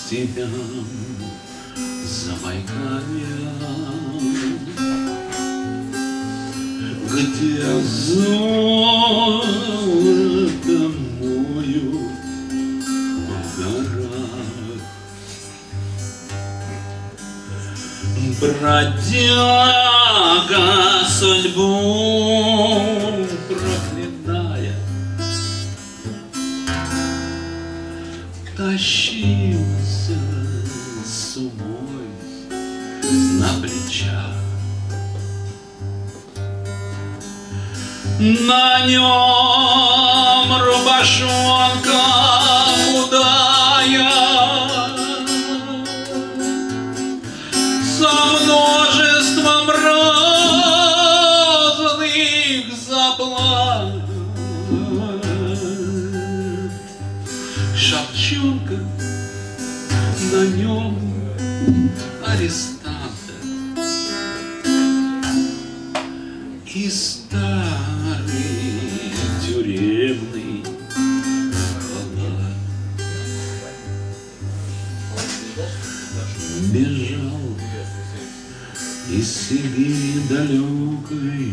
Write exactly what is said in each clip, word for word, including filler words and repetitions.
степям Забайкалья, где золото моют в горах. Бродяга судьбу проклиная тащился с умой на плечах. На нем рубашонка худая со множеством разных заплат. Шапчонка на нем арестанта и старый тюремный халат. Бежал из Сибири далекой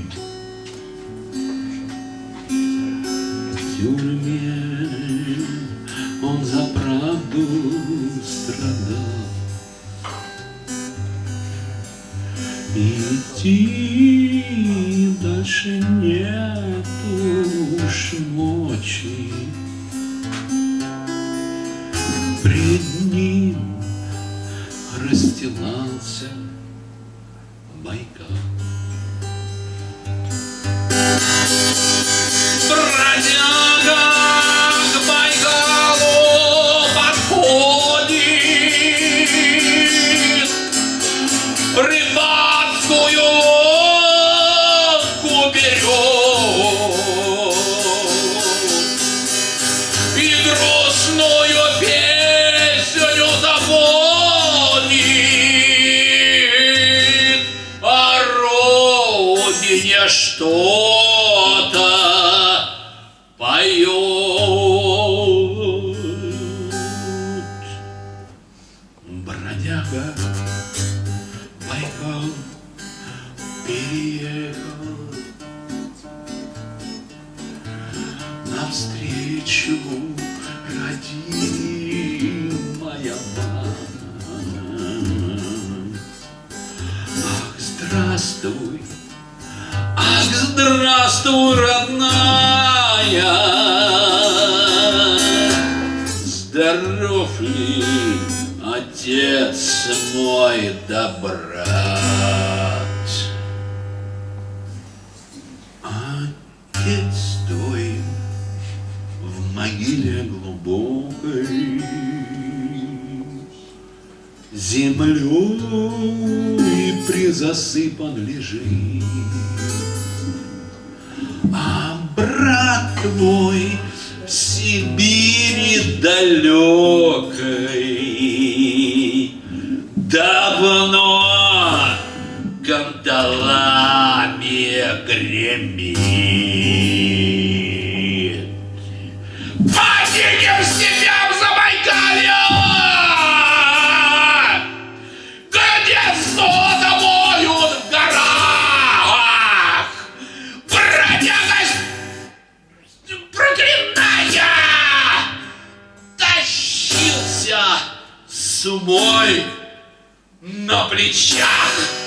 в тюрьме, он за правду страдал. Идти дальше нету уж мочи. Пред ним расстилался Байкал. Бродяга к Байкалу подходит, рыбацкую лодку берет и грустную песню заводит о родине, что-то поет. Бродяга Байкал переехал навстречу родимая мать. Ах, здравствуй, ах, здравствуй, родная, здоров ли отец мой да брат? Отец твой в могиле глубокой землей призасыпан лежит, а брат твой в Сибири далекой давно кандалами гремит. Поднимем себя в Забайкалье, где золото моют в горах. Бродяга проклиная тащился с умой на плечах.